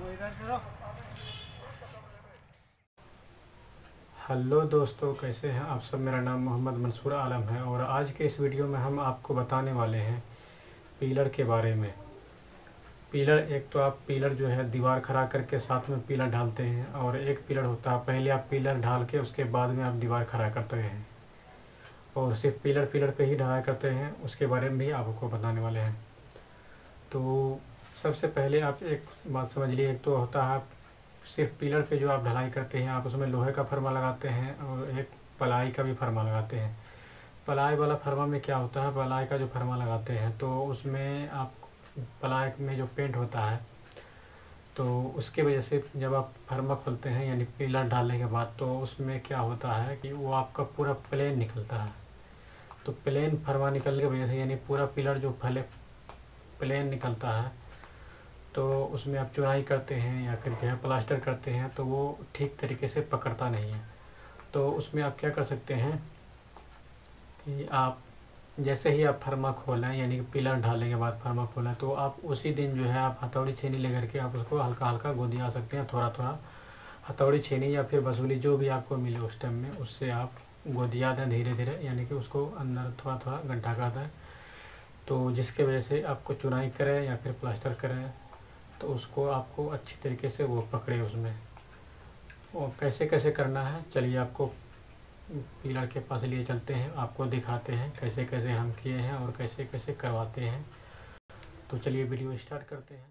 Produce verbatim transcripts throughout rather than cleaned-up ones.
Hello दोस्तों, कैसे हैं आप सब। मेरा नाम मोहम्मद मंसूर आलम है और आज के इस वीडियो में हम आपको बताने वाले हैं पिलर के बारे में। पिलर, एक तो आप पिलर जो है दीवार खड़ा करके साथ में पिलर ढालते हैं, और एक पिलर होता है पहले आप पिलर ढाल के उसके बाद में आप दीवार खड़ा करते हैं, और सिर्फ पिलर पिलर पे ही ढलाई करते हैं, उसके बारे में भी आपको बताने वाले हैं। तो सबसे पहले आप एक बात समझ लीजिए, एक तो होता है सिर्फ पिलर पे जो आप ढलाई करते हैं, आप उसमें लोहे का फरमा लगाते हैं और एक पलाई का भी फरमा लगाते हैं। पलाई वाला फरमा में क्या होता है, पलाई का जो फरमा लगाते हैं तो उसमें आप पलाई में जो पेंट होता है तो उसके वजह से जब आप फरमा खोलते हैं यानी पिलर डालने के बाद, तो उसमें क्या होता है कि वो आपका पूरा प्लेन निकलता है। तो प्लेन फरमा निकलने की वजह से यानी पूरा पिलर जो फले प्लेन निकलता है, तो उसमें आप चुनाई करते हैं या फिर जो है प्लास्टर करते हैं तो वो ठीक तरीके से पकड़ता नहीं है। तो उसमें आप क्या कर सकते हैं कि आप जैसे ही आप फरमा खोलें यानी कि पिलर ढालने के बाद फरमा खोलें, तो आप उसी दिन जो है आप हथौड़ी छेनी लेकर के आप उसको हल्का हल्का गोदिया सकते हैं। थोड़ा थोड़ा हथौड़ी छेनी या फिर बसूली जो भी आपको मिले उस टाइम में, उससे आप गोदिया दें धीरे धीरे, यानी कि उसको अंदर थोड़ा थोड़ा गड्ढा कर दें, तो जिसके वजह से आपको चुनाई करें या फिर प्लास्टर करें तो उसको आपको अच्छी तरीके से वो पकड़े उसमें। और कैसे कैसे करना है, चलिए आपको पिलर के पास लिए चलते हैं, आपको दिखाते हैं कैसे कैसे हम किए हैं और कैसे कैसे करवाते हैं। तो चलिए वीडियो स्टार्ट करते हैं।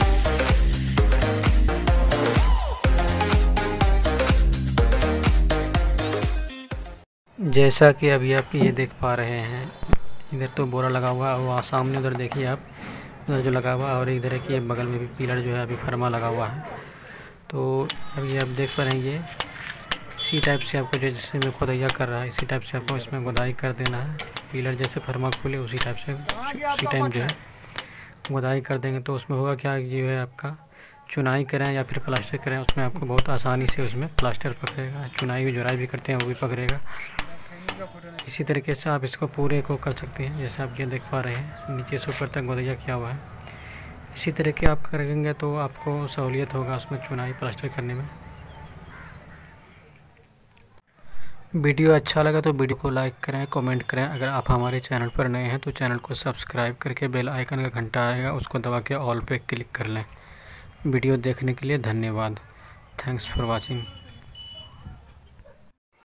जैसा कि अभी आप ये देख पा रहे हैं, इधर तो बोरा लगा हुआ है, वहाँ सामने उधर देखिए आप, उधर जो लगा हुआ है, और इधर है कि बगल में भी पिलर जो है अभी फरमा लगा हुआ है। तो अभी आप देख पा रहे हैं ये इसी टाइप से आपको जो जैसे में खुदाइया कर रहा है, इसी टाइप से आपको इसमें खुदाई कर देना है। पिलर जैसे फरमा खोले उसी टाइप से उसी टाइम जो है खुदाई कर देंगे, तो उसमें होगा क्या जो है आपका चुनाई करें या फिर प्लास्टर करें, उसमें आपको बहुत आसानी से उसमें प्लास्टर पकड़ेगा, चुनाई भी जुराई भी करते हैं वो भी पकड़ेगा। इसी तरीके से आप इसको पूरे को कर सकते हैं, जैसे आप ये देख पा रहे हैं नीचे से ऊपर तक गोदैया किया हुआ है। इसी तरीके आप करेंगे तो आपको सहूलियत होगा उसमें चुनाई प्लास्टर करने में। वीडियो अच्छा लगा तो वीडियो को लाइक करें, कमेंट करें। अगर आप हमारे चैनल पर नए हैं तो चैनल को सब्सक्राइब करके बेल आइकन का घंटा आएगा उसको दबा के ऑल पे क्लिक कर लें। वीडियो देखने के लिए धन्यवाद। Thanks for watching.